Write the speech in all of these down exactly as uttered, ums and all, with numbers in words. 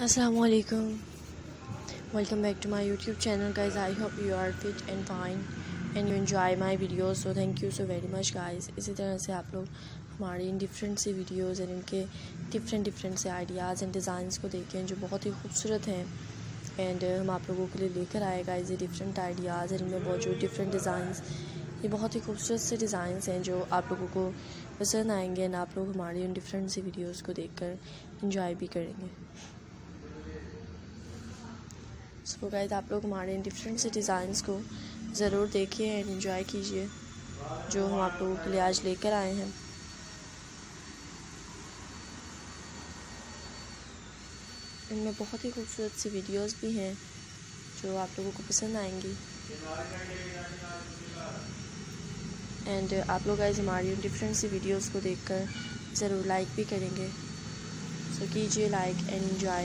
Assalamualaikum. Welcome back to my YouTube channel, guys. I hope you are fit and fine and you enjoy my videos. So thank you so very much, guys. इसी तरह से आप लोग हमारी in different C videos और इनके different different से ideas and designs को देखें जो बहुत ही खूबसूरत हैं। एंड हम आप लोगों के लिए लेकर आए गाइस ये डिफरेंट आइडियाज़ और इनमें मौजूद डिफरेंट डिज़ाइंस। ये बहुत ही खूबसूरत से डिज़ाइंस हैं जो आप लोगों को पसंद आएंगे एंड आप लोग हमारी उन डिफरेंट सी वीडियोज़ को देख कर इंजॉय भी करेंगे। सो गाइस आप लोग हमारे इन डिफरेंट से डिज़ाइंस को ज़रूर देखिए एंड एंजॉय कीजिए जो हम आप लोगों के लिए आज लेकर आए हैं। इनमें बहुत ही खूबसूरत सी वीडियोस भी हैं जो आप लोगों को पसंद आएंगी। एंड आप लोग गाइस हमारी डिफरेंट सी वीडियोस को देखकर ज़रूर लाइक भी करेंगे। सो कीजिए like and enjoy.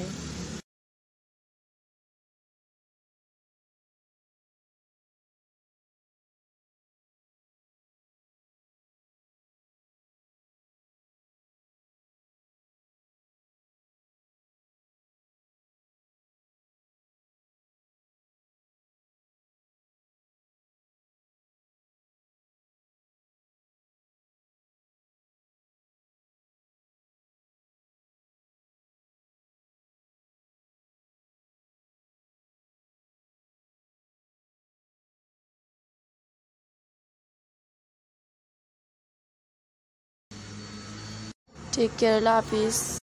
Take care, अल्लाह हाफिज़।